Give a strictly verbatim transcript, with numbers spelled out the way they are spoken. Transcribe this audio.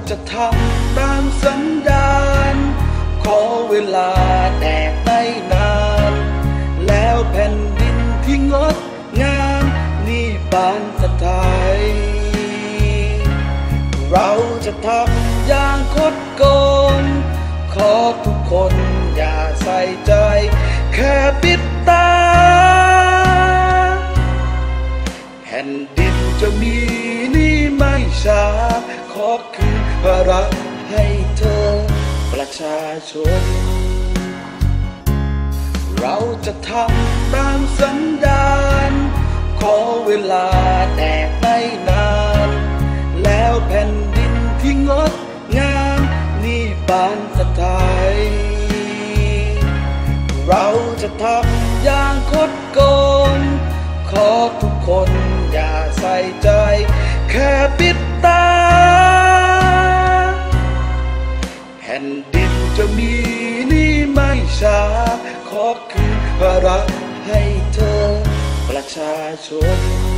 จะทำตามสัญญาณขอเวลาแต่ไม่นานแล้วแผ่นดินที่งดงามนี่บานสะไทยเราจะทำอย่างคดโกงขอทุกคนอย่าใส่ใจแค่ปิดตาแผ่นดินจะมีนี่ไม่ช้าขอคืนภาระให้เธอประชาชนเราจะทำตามสัญญาณขอเวลาแต่ไม่นานแล้วแผ่นดินที่งดงามนี่บานสะไทยเราจะทำอย่างคดโกงขอทุกคนอย่าใส่ใจแค่ปิดตาแผ่นดินจะมีนี่ไม่ช้าขอคืนภาระให้เธอประชาชน